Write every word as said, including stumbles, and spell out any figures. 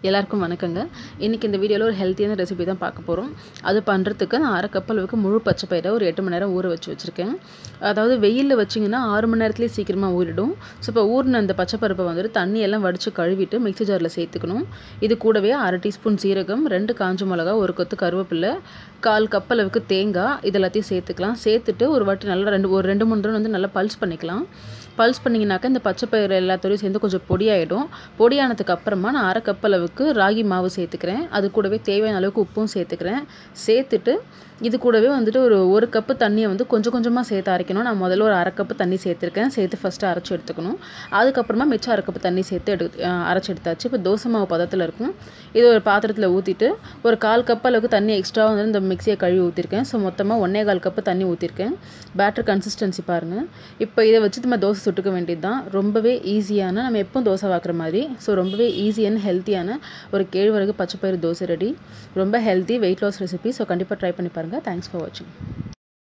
எல்லாருக்கும் வணக்கங்க. இன்னைக்கு இந்த வீடியோல ஒரு ஹெல்த்தியான ரெசிபி தான் பார்க்க போறோம். அது பண்றதுக்கு நான் அரை கப் அளவுக்கு முழு பச்சை பயிரை ஒரு எட்டு மணி நேரம் ஊற வச்சு வச்சிருக்கேன். அதாவது வெயில்ல வச்சீங்கன்னா ஆறு மணி நேரத்திலேயே சீக்கிரமா ஊறிடும். ஸோ இப்போ ஊறின அந்த பச்சை பருப்பை வந்துட்டு தண்ணி எல்லாம் வடிச்சு கழுவிட்டு மிக்ஸி ஜார்ல சேர்த்துக்கணும். இது கூடவே அரை டீஸ்பூன் சீரகம், ரெண்டு காஞ்ச மிளகாய், ஒரு கொத்து கருவேப்பிலை, கால் கப் அளவுக்கு தேங்காய் இது எல்லாத்தையும் சேர்த்துக்கலாம். சேர்த்துட்டு ஒரு வாட்டி நல்லா ரெண்டு ஒரு ரெண்டு மூணு தடவை வந்து நல்லா பல்ஸ் பண்ணிக்கலாம். பல்ஸ் பண்ணிங்கனாக்கா இந்த பச்சை பயிறு எல்லாத்தோடையும் சேர்ந்து கொஞ்சம் பொடியாயிடும். பொடியானதுக்கு அப்புறமா நான் அரை கப் அளவுக்கு ராகி மாவு சேர்த்துக்கிறேன். அது கூடவே தேவையான அளவுக்கு உப்பும் சேர்த்துக்கிறேன். சேர்த்துட்டு இது கூடவே வந்துட்டு ஒரு ஒரு கப்பு தண்ணியை வந்து கொஞ்சம் கொஞ்சமாக சேர்த்து அரைக்கணும். நான் முதல்ல ஒரு அரை கப்பு தண்ணி சேர்த்துருக்கேன். சேர்த்து ஃபஸ்ட்டு அரைச்சி எடுத்துக்கணும். அதுக்கப்புறமா மிச்சம் அரை கப்பு தண்ணி சேர்த்து எடு அரைச்சி எடுத்தாச்சு. இப்போ தோசை மாவு பதத்தில் இருக்கும். இது ஒரு பாத்திரத்தில் ஊற்றிட்டு ஒரு கால் கப் அளவுக்கு தண்ணி எக்ஸ்ட்ரா வந்து இந்த மிக்ஸியை கழுவி ஊற்றிருக்கேன். ஸோ மொத்தமாக ஒன்றே கால் கப்பு தண்ணி ஊற்றிருக்கேன். பேட்டர் கன்சிஸ்டன்சி பாருங்கள். இப்போ இதை வச்சு நம்ம தோசை சுட்டுக்க வேண்டியது தான். ரொம்பவே ஈஸியான, நம்ம எப்பவும் தோசை வாக்குற மாதிரி, ஸோ ரொம்பவே ஈஸியான ஹெல்த்தியான ஒரு கேழ்வரகு பச்சை பயிறு தோசை ரெடி. ரொம்ப healthy weight loss recipe. So கண்டிப்பாக ட்ரை பண்ணி பாருங்கள். தேங்க்ஸ் ஃபார் வாட்சிங்.